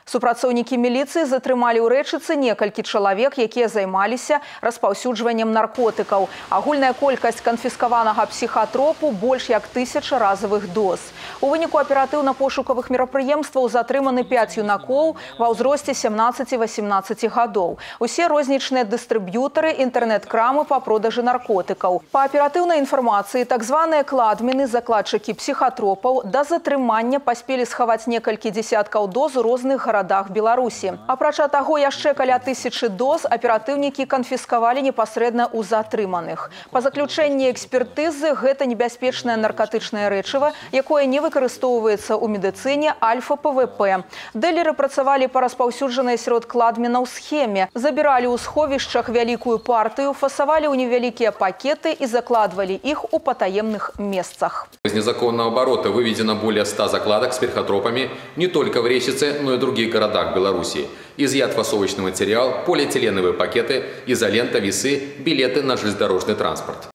Супрацоўнікі міліцыі затрымалі ў рэчыцы некалькі чалавек, якія займаліся распаўсюджваннем наркотыкаў. Агульная колькасць канфіскаванага псіхатропу больш як 1000 разовых доз. У выніку аператыўна-пошукавых мерапрыемстваў затрыманы 5 юнакоў ва ўзросце 17-18 гадоў. Усе рознічныя дыстрыб'ютары, інтэрнэт-крамы па продажы наркотыкаў. Па аператыўнай інфармацыі, так званыя кладміны, закладчыкі псіхатропаў, да затрымання паспелі схаваць некалькі дзесяткаў доз у розных гарадах Беларусі. Апрача таго, яшчэ каля 1000 доз аператыўнікі канфіскавалі непасрэдна ў затрыманых. Па заключэнні экспертызы, гэта небяспечнае наркатычнае рэчыва, якое не выкарыстоўваецца ў медыцыне, альфа-ПВП. Дэлеры працавалі па распаўсюджанай сярод кладмінаў схеме, забіралі ў сховішчах вялікую партыю, фасавалі ў невялікія пакеты и закладывали их у потаемных местах. Из незаконного оборота выведено более 100 закладок с психотропами не только в Рещице, но и в других городах Беларуси. Изъят фасовочный материал, полиэтиленовые пакеты, изолента, весы, билеты на железнодорожный транспорт.